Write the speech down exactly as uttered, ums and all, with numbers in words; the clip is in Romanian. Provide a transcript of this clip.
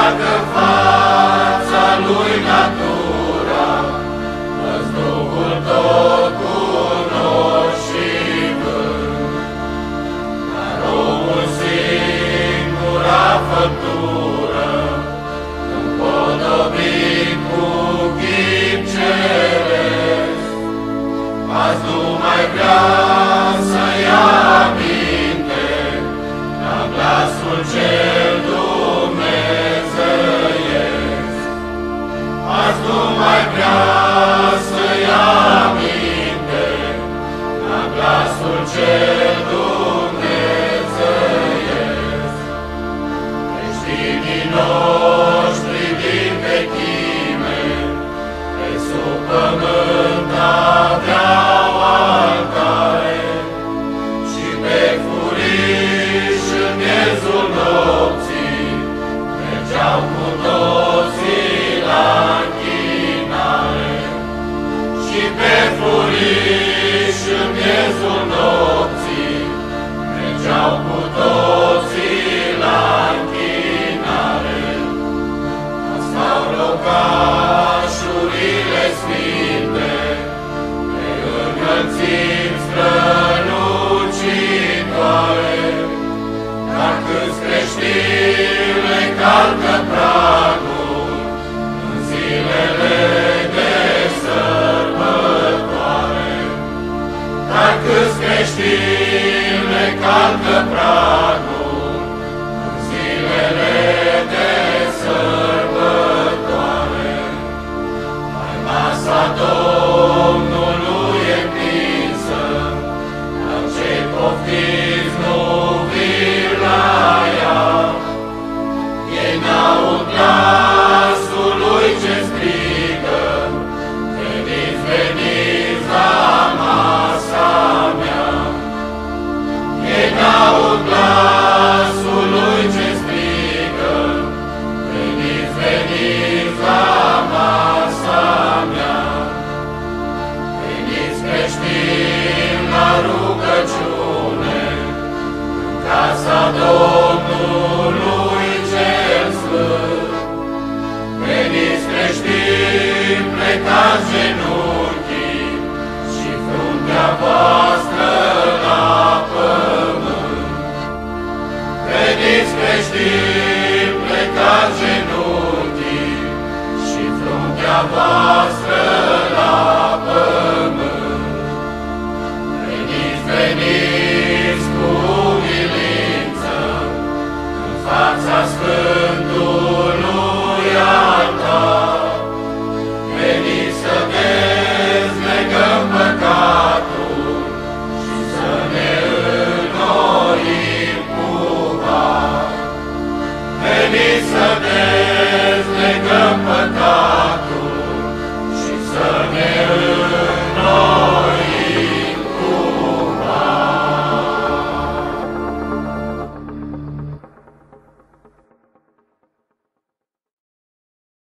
facă fața lui natura, Fă-ți Duhul tot cunoști și vânt. Dar omul singura făptură, împodobit cu chip ceresc, azi nu mai vrea să ia aminte la glasul cel dumnezeiesc. Azi nu mai vrea să ia aminte la glasul cel dumnezeiesc. Creștinii noștri din vechime pe sub pământ aveau altare și pe furiș în miezul nopții mergeau cu toții la închinare. Și pe furiș în miezul nopții mergeau cu toții la închinare. Asta-au locașurile sfinte, pe înălțimi strălucitoare, dar câți creștini le calcă pragul în zilele de sărbătoare. Dar câți creștini le calcă pragul în zilele de sărbătoare. Mai masa